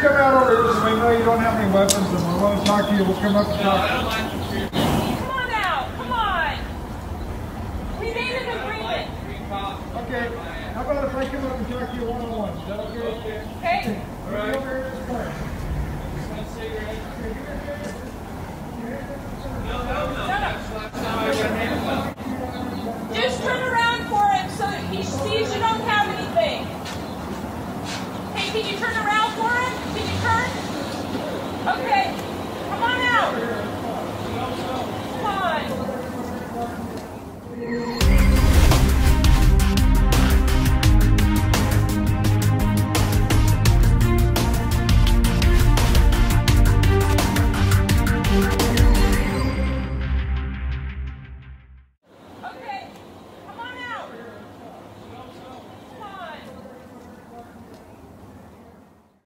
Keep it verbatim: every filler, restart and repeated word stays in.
come out over here so we know you don't have any weapons and we want to talk to you. We'll come up and talk. Come on out. Come on. We made an agreement. Okay. How about if I come up and talk to you one-on-one? Is that okay? Okay. All right. Over here at this point. Just turn around for him so that he sees you don't have anything. Hey, can you turn around for him? Can you turn? Okay. Come on out. Come on.